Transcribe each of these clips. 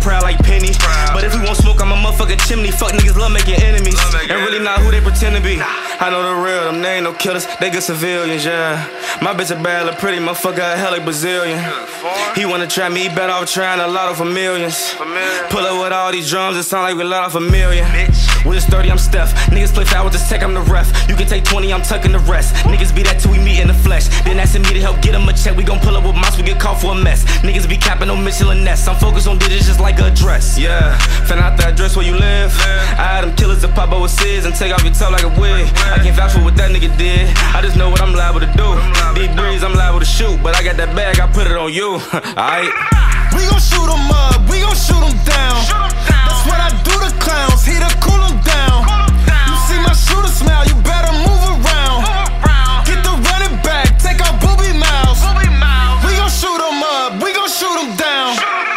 proud like Penny. But if we won't smoke, I'm a motherfucking chimney. Fuck niggas love making enemies, and really not who they pretend to be. I know the real, them they ain't no killers, they good civilians, yeah. My bitch a bad, look pretty, motherfucker a hell like Brazilian. He wanna trap me, he better off trying a lot for millions. Pull up with all these drums, it sound like we let off a million. With this 30, I'm Steph. Niggas play foul with this tech, I'm the ref. You can take 20, I'm tucking the rest. Niggas be that till we meet in the flesh. Then asking me to help get them a check. We gon' pull up with mouse, we get caught for a mess. Niggas be capping on Michelin Ness. I'm focused on digits just like a dress. Yeah, fan out that dress where you live. I had them killers to pop up with SIDS and take off your top like a wig. I can't vouch for what that nigga did. I just know what I'm liable to do. Deep breeze, I'm liable to shoot. But I got that bag, I put it on you. Alright. We gon' shoot them up, we gon' shoot them down. That's what I do to clowns, here to cool them down. You see my shooter smile, you better move around. Get the running back, take out booby mouths. We gon' shoot them up, we gon' shoot them down.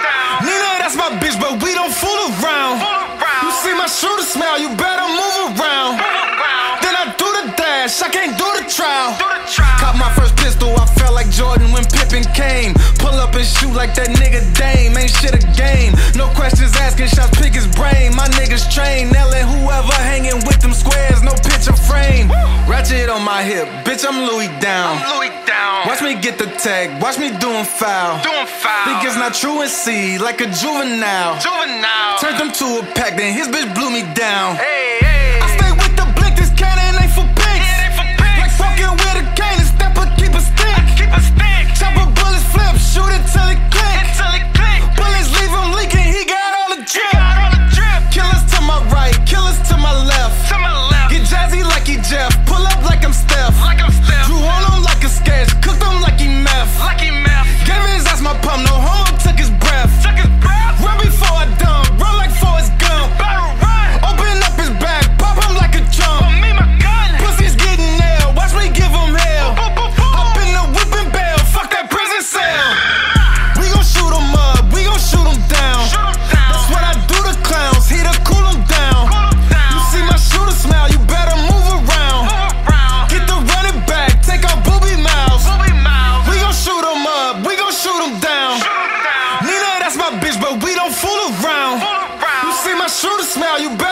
Nina, that's my bitch, but we don't fool around. You see my shooter smile, you better move around. Then I do the dash, I can't do the trial. Caught my first pistol, I felt like Jordan when Pippen came. Pull up and shoot like that nigga Dame, ain't shit a game. No questions asking, shots pick his brain. My niggas train, nailing whoever hanging with them squares, no picture frame. Ratchet on my hip, bitch I'm Louis down. Watch me get the tag, watch me doing foul. Think it's not true and see, like a juvenile. Turned him to a pack, then his bitch blew me down. I stay with the blick, this cannon ain't for pics. Like fucking with a cane and step or keep a stick. Chopper bullets flip, shoot it till it click. Bullets leave him leaking, he got all the drip. Killers to my right, killers to my left. Get jazzy like he Jeff, pull up like I'm Steph. Drew on him like a sketch, cooked him like he meth. Gave his ass my pump, no homo took his breath. Run before I dump, run like Forrest Gump. Open up his back, pop him like a jump. Pussy's getting nailed, watch me give him hell. Hop in the whip and bail, fuck that prison cell. We gon' shoot him up, we gon' shoot him down. That's what I do to clowns, here to cool him down. You see my shooter smile, you better move around. Get the running back, take out booby mouths. We gon' shoot him up, we gon' shoot him down. Nina, that's my bitch, but we don't fool around. You see my shooter smile, you better